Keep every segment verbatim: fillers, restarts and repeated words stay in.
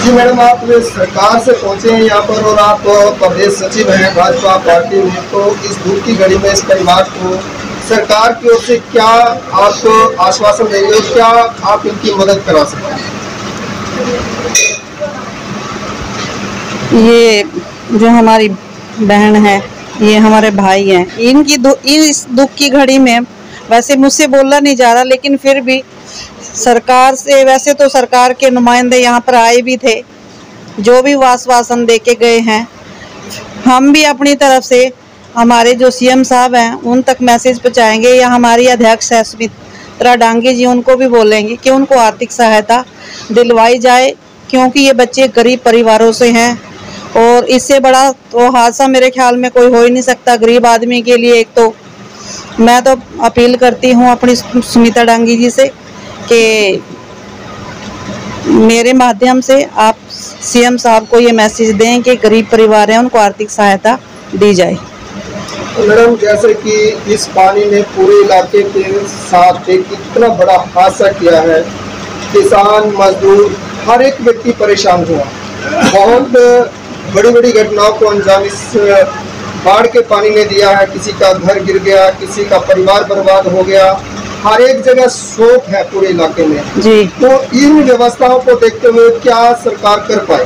जी madam, आप सरकार से पहुंचे हैं यहाँ पर और आप प्रदेश सचिव हैं भाजपा पार्टी में, तो इस धूप की घड़ी में इस परिवार को सरकार की ओर से क्या आप आश्वासन देंगे और क्या आप इनकी मदद करा सकते हैं? ये जो हमारी बहन है, ये हमारे भाई हैं, इनकी दु, इस दुख की घड़ी में वैसे मुझसे बोलना नहीं जा रहा, लेकिन फिर भी सरकार से, वैसे तो सरकार के नुमाइंदे यहाँ पर आए भी थे, जो भी आश्वासन दे के गए हैं। हम भी अपनी तरफ से हमारे जो सीएम साहब हैं उन तक मैसेज पहुँचाएंगे, या हमारी अध्यक्ष है सुमित्रा डांगे जी, उनको भी बोलेंगे कि उनको आर्थिक सहायता दिलवाई जाए, क्योंकि ये बच्चे गरीब परिवारों से हैं और इससे बड़ा तो हादसा मेरे ख्याल में कोई हो ही नहीं सकता गरीब आदमी के लिए। एक तो मैं तो अपील करती हूँ अपनी सुमित्रा डांगे जी से कि मेरे माध्यम से आप सीएम साहब को ये मैसेज दें कि गरीब परिवार हैं उनको आर्थिक सहायता दी जाए। मैडम, जैसे कि इस पानी ने पूरे इलाके के साथ एक इतना बड़ा हादसा किया है, किसान, मजदूर, हर एक व्यक्ति परेशान हुआ। बहुत बड़ी बड़ी घटनाओं को अंजाम इस बाढ़ के पानी ने दिया है। किसी का घर गिर गया, किसी का परिवार बर्बाद हो गया, हर एक जगह शोक है पूरे इलाके में जी। तो इन व्यवस्थाओं को देखते हुए क्या सरकार कर पाए?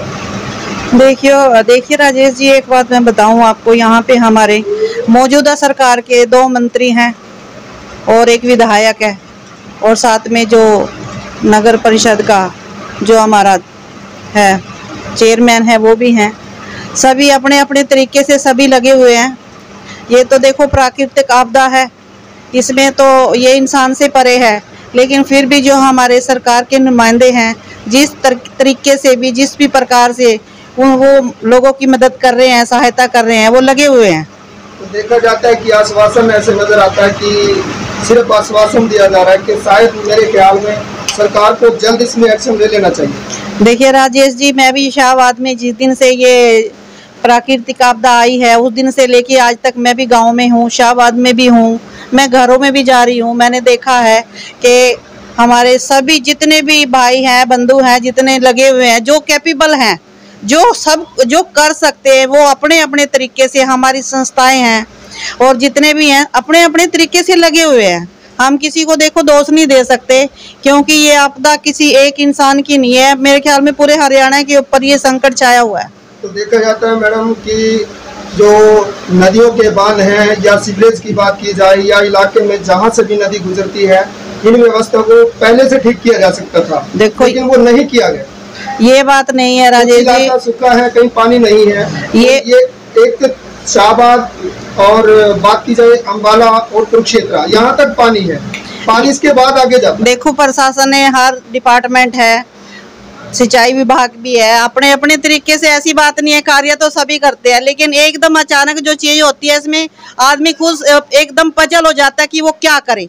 देखिए देखिए राजेश जी, एक बात मैं बताऊं आपको, यहाँ पे हमारे मौजूदा सरकार के दो मंत्री हैं और एक विधायक है, और साथ में जो नगर परिषद का जो हमारा है चेयरमैन है वो भी हैं। सभी अपने अपने तरीके से सभी लगे हुए हैं। ये तो देखो प्राकृतिक आपदा है, इसमें तो ये इंसान से परे है, लेकिन फिर भी जो हमारे सरकार के नुमाइंदे हैं जिस तरीके से भी, जिस भी प्रकार से वो लोगों की मदद कर रहे हैं, सहायता कर रहे हैं, वो लगे हुए हैं। तो देखा जाता है कि आश्वासन ऐसे नजर आता है कि सिर्फ आश्वासन दिया जा रहा है, कि शायद मेरे ख्याल में सरकार को जल्द इसमें एक्शन ले लेना चाहिए। देखिए राजेश जी, मैं भी शाहबाद में जिस दिन से ये प्राकृतिक आपदा आई है उस दिन से लेके आज तक मैं भी गांव में हूँ, शाहबाद में भी हूँ, मैं घरों में भी जा रही हूँ। मैंने देखा है कि हमारे सभी जितने भी भाई हैं, बंधु हैं, जितने लगे हुए हैं, जो कैपेबल हैं, जो सब जो कर सकते हैं, वो अपने अपने तरीके से, हमारी संस्थाएं हैं और जितने भी हैं अपने अपने तरीके से लगे हुए हैं। हम किसी को देखो दोष नहीं दे सकते, क्योंकि ये आपदा किसी एक इंसान की नहीं है, मेरे ख्याल में पूरे हरियाणा के ऊपर ये संकट छाया हुआ है। तो देखा जाता है मैडम कि जो नदियों के बांध हैं या सीवरेज की बात की जाए, या इलाके में जहाँ से भी नदी गुजरती है, इन व्यवस्था को पहले से ठीक किया जा सकता था, देखो लेकिन वो नहीं किया गया। ये बात नहीं है राजेश जी, सूखा है, कहीं पानी नहीं है। ये ये एक शाहबाद और बात की जाए अंबाला और कुरुक्षेत्र, यहाँ तक पानी है, पानी इसके बाद आगे जाता। देखो प्रशासन है, हर डिपार्टमेंट है, सिंचाई विभाग भी है, अपने अपने तरीके से, ऐसी बात नहीं है, कार्य तो सभी करते हैं, लेकिन एकदम अचानक जो चीज होती है इसमें आदमी खुद एकदम पजल हो जाता है कि वो क्या करे।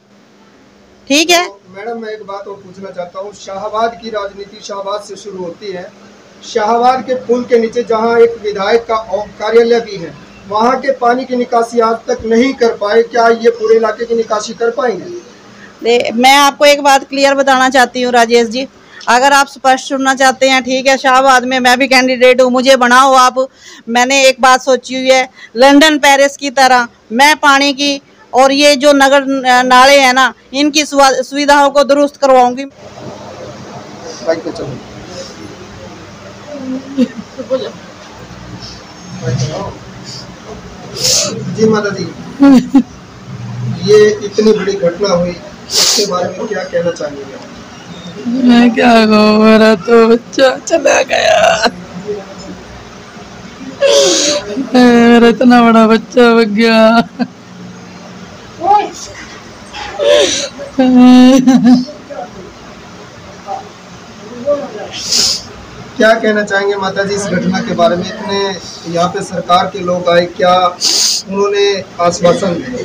ठीक है तो मैडम, मैं एक बात और पूछना चाहता हूँ। शाहबाद की राजनीति शाहबाद से शुरू होती है। शाहबाद के पुल के नीचे जहाँ एक विधायक का कार्यालय भी है, वहाँ के पानी की निकासी आज तक नहीं कर पाए, क्या ये पूरे इलाके की निकासी कर पाएंगे? मैं आपको एक बात क्लियर बताना चाहती हूँ राजेश जी, अगर आप स्पष्ट सुनना चाहते हैं, ठीक है, शाहबाद में मैं भी कैंडिडेट हूँ, मुझे बनाओ आप। मैंने एक बात सोची हुई है, लंदन पेरिस की तरह मैं पानी की और ये जो नगर नाले हैं ना, इनकी सुविधाओं को दुरुस्त करवाऊंगी। जी माता जी, ये इतनी बड़ी घटना हुई, इसके बारे में क्या कहना चाहेंगे? मैं क्या कहूँ, मेरा तो बच्चा चला गया, मेरा इतना बड़ा बच्चा हो गया। क्या कहना चाहेंगे माता जी इस घटना के बारे में? इतने यहाँ पे सरकार के लोग आए, क्या उन्होंने आश्वासन दिए?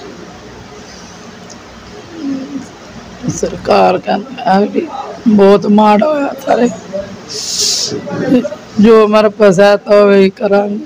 सरकार का भी बहुत माड़ होया सारे, जो हमारे पास आता है वही करांगे।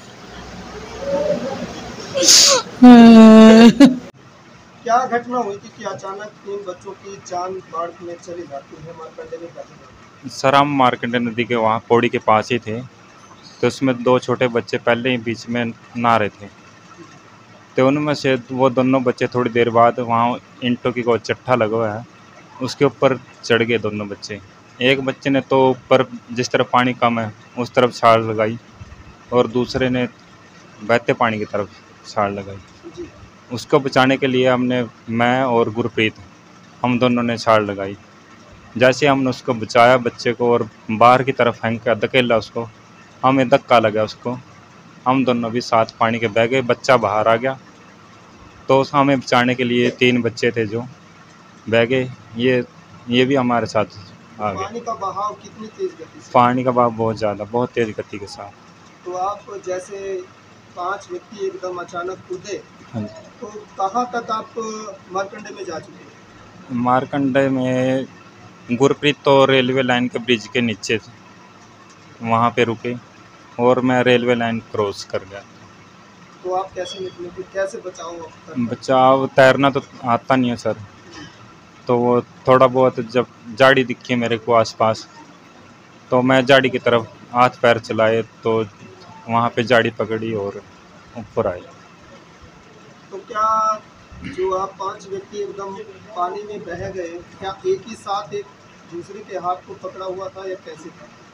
क्या घटना हुई थी कि अचानक तीन बच्चों की जान बाढ़ में चली जाती है? मारकंडे में सर हम मार्कंडे नदी के वहाँ पौड़ी के पास ही थे, तो उसमें दो छोटे बच्चे पहले ही बीच में नहा रहे थे। तो उनमें से वो दोनों बच्चे थोड़ी देर बाद वहाँ ईंटों की कोई चट्टा लगा हुआ है, उसके ऊपर चढ़ गए दोनों बच्चे। एक बच्चे ने तो ऊपर जिस तरफ पानी कम है उस तरफ छाल लगाई और दूसरे ने बहते पानी की तरफ छाल लगाई। उसको बचाने के लिए हमने मैं और गुरप्रीत हम दोनों ने छाल लगाई। जैसे हमने उसको बचाया बच्चे को और बाहर की तरफ फेंक कर धकेला उसको, हमें धक्का लगा उसको, हम दोनों भी साथ पानी के बह गए। बच्चा बाहर आ गया तो उस हमें बचाने के लिए तीन बच्चे थे जो बह गए। ये ये भी हमारे साथ आ गए। पानी का बहाव कितनी तेज गति से? पानी का बहाव बहुत ज़्यादा, बहुत तेज़ गति के साथ। तो आप जैसे पांच व्यक्ति एकदम अचानक कूदे, हाँ जी। तो कहाँ तक आप मारकंडे में जा चुके हैं? मारकंडे में गुरप्रीत तो रेलवे लाइन के ब्रिज के नीचे थे, वहाँ पे रुके और मैं रेलवे लाइन क्रॉस कर गया। तो आप कैसे निकले, फिर कैसे बचाओ आपका? बचाव तैरना तो आता नहीं है सर, तो वो थोड़ा बहुत जब जाड़ी दिखी मेरे को आसपास, तो मैं जाड़ी की तरफ हाथ पैर चलाए तो वहाँ पे जाड़ी पकड़ी और ऊपर आई। तो क्या जो आप पांच व्यक्ति एकदम पानी में बह गए, क्या एक ही साथ एक दूसरे के हाथ को पकड़ा हुआ था या कैसे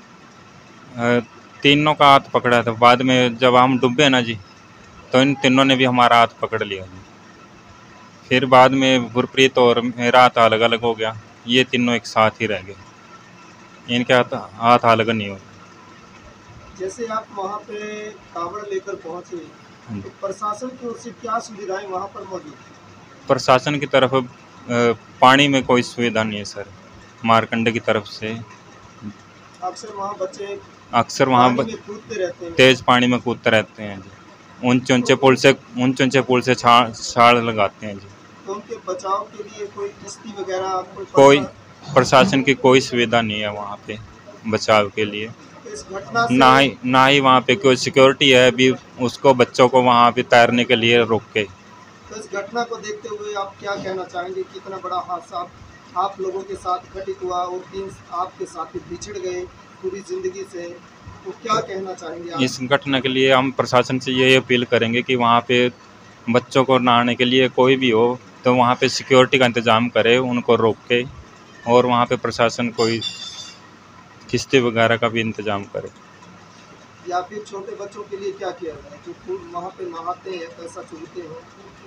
था? अ, तीनों का हाथ पकड़ा था। बाद में जब हम डूबे ना जी, तो इन तीनों ने भी हमारा हाथ पकड़ लिया जी। फिर बाद में गुरप्रीत और मेरा हाथ अलग अलग हो गया, ये तीनों एक साथ ही रह गए, इनके हाथ हाथ अलग नहीं हो। जैसे आप वहाँ पे कावड़ लेकर पहुँचे, तो प्रशासन की ओर से क्या सुविधाएं वहाँ पर मौजूद थी? प्रशासन की तरफ अ, पानी में कोई सुविधा नहीं है सर, मारकंडे की तरफ से। अक्सर वहाँ बच्चे अक्सर वहाँ पानी में कूदते रहते हैं। तेज़ पानी में कूदते रहते हैं जी, ऊंचे ऊंचे पुल से ऊंचे ऊंचे पुल से छाल छाल लगाते हैं जी। तो उनके बचाव के लिए कोई किश्ती वगैरह कोई कोई प्रशा- प्रशासन की कोई सुविधा नहीं है वहाँ पे बचाव के लिए। इस घटना से ना ही ना ही वहाँ पे कोई सिक्योरिटी है अभी उसको बच्चों को वहाँ पे तैरने के लिए रोके। तो इस घटना को देखते हुए आप क्या कहना चाहेंगे? कितना बड़ा हादसा आप- आप लोगों के साथ घटित हुआ और तीन आपके साथी बिछड़ गए पूरी जिंदगी से, तो क्या कहना चाहेंगे आप? इस घटना के लिए हम प्रशासन से ये अपील करेंगे कि वहाँ पे बच्चों को नहाने के लिए कोई भी हो तो वहाँ पे सिक्योरिटी का इंतज़ाम करे, उनको रोके और वहाँ पे प्रशासन कोई किश्ती वगैरह का भी इंतज़ाम करे। या फिर छोटे बच्चों के लिए क्या किया जाए जो खुद वहाँ पे नहाते हैं, पैसा चुगते हैं?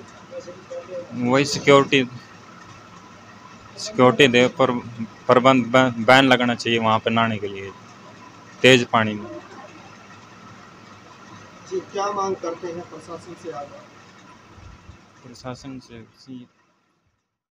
वही सिक्योरिटी सिक्योरिटी दे पर प्रबंध बैन लगाना चाहिए वहाँ पे नहाने के लिए तेज़ पानी में। जी, क्या मांग करते हैं प्रशासन से आगे? प्रशासन से